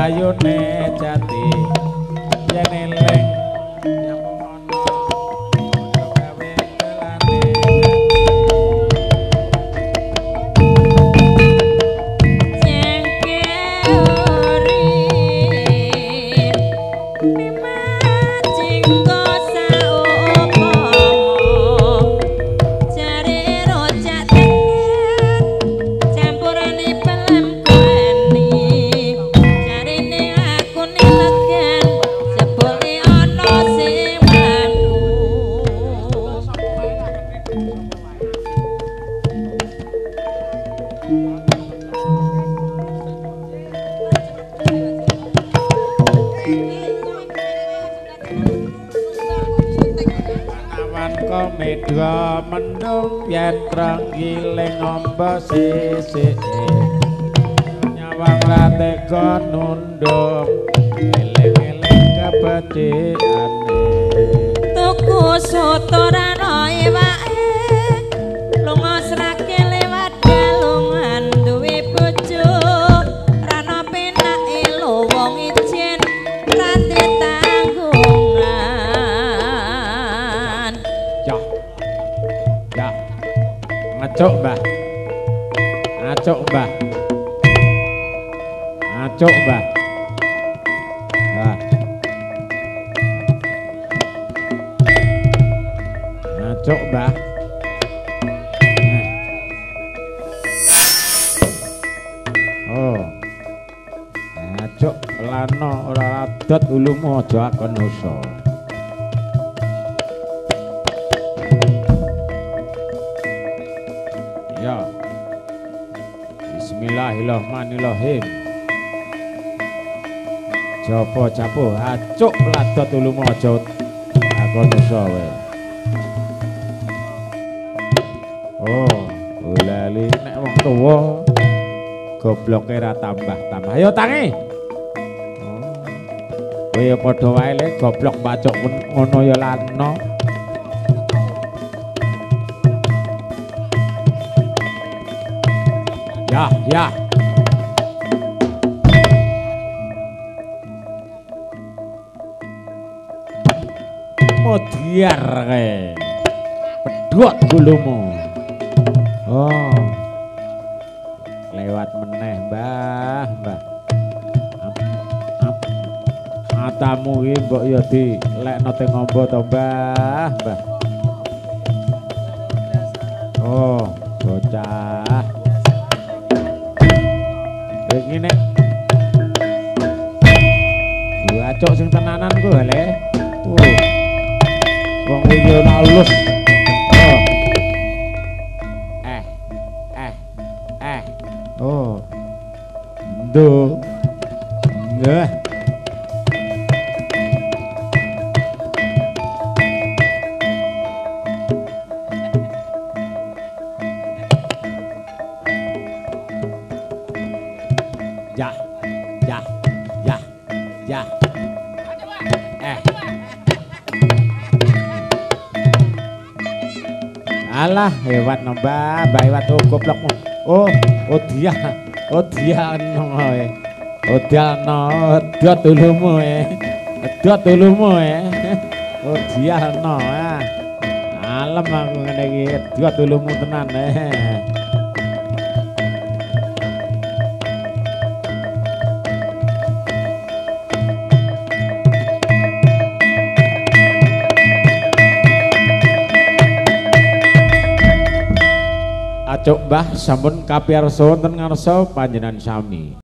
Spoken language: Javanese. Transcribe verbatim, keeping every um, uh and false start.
rayune jati yen eling nyamono gawe kelane medha mendung yen trenggiling amba sisik nyawang lateka nundung eling-eling kepethikane tuku soto rano iwake lunga srake lewat galungan duwe bojo rano penake lowong ijen rati tanggungan ya ya ngacuk mbah ngacuk mbah ngacuk mbah nah ngacuk mbah oh ngacuk lano ora adot ulumu aja akon usa ya bismillahirrahmanirrahim Jopo capo acuk ladot ulumu aja akon usa wae oh lali nek wong tuwa gobloke ra tambah-tambah ayo tangi oh kowe padha wae le goblok bacok ngono ya lano ya ya modiar kae pedhot gulumu oh lewat meneh mbah mbah matamu iki mbok ya dilekno teng ngombo to mbah mbah oh bocah iki nek gua acok sing tenanan ku le oh wong iki ora alus oh eh eh eh oh ndo nggih ya ya ya ya eh alah hebat nombah mbah oh goblokmu oh oh dia oh dia no oh dia no dia tulumu eh dia tulumu eh oh dia no alam aku ngene iki dia tulumu tenan eh Acuk mbah sampun kapiyarsa wonten ngarsa panjenengan sami